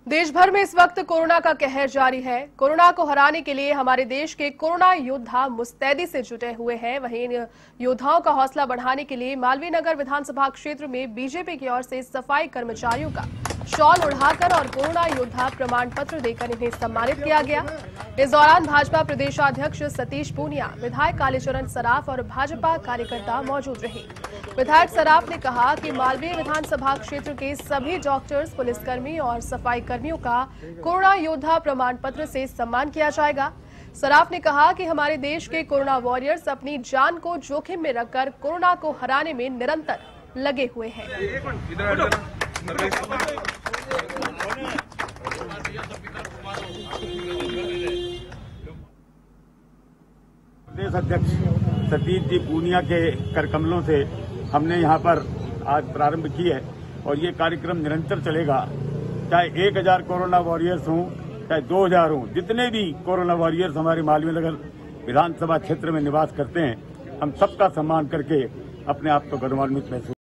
देश भर में इस वक्त कोरोना का कहर जारी है। कोरोना को हराने के लिए हमारे देश के कोरोना योद्धा मुस्तैदी से जुटे हुए हैं। वहीं इन योद्धाओं का हौसला बढ़ाने के लिए मालवीय नगर विधानसभा क्षेत्र में बीजेपी की ओर से सफाई कर्मचारियों का शॉल उड़ाकर और कोरोना योद्धा प्रमाण पत्र देकर इन्हें सम्मानित किया गया। इस दौरान भाजपा प्रदेशाध्यक्ष सतीश पूनिया, विधायक कालीचरण सराफ और भाजपा कार्यकर्ता मौजूद रहे। विधायक सराफ ने कहा कि मालवीय विधानसभा क्षेत्र के सभी डॉक्टर्स, पुलिसकर्मी और सफाई कर्मियों का कोरोना योद्धा प्रमाण पत्र से सम्मान किया जाएगा। सराफ ने कहा कि हमारे देश के कोरोना वॉरियर्स अपनी जान को जोखिम में रखकर कोरोना को हराने में निरंतर लगे हुए हैं। प्रदेश अध्यक्ष सतीश जी पूनिया के करकमलों से हमने यहाँ पर आज प्रारंभ की है और ये कार्यक्रम निरंतर चलेगा। चाहे 1000 कोरोना वॉरियर्स हों, चाहे 2000 हों, जितने भी कोरोना वॉरियर्स हमारे मालवीय नगर विधानसभा क्षेत्र में निवास करते हैं, हम सबका सम्मान करके अपने आप को गौरवान्वित महसूस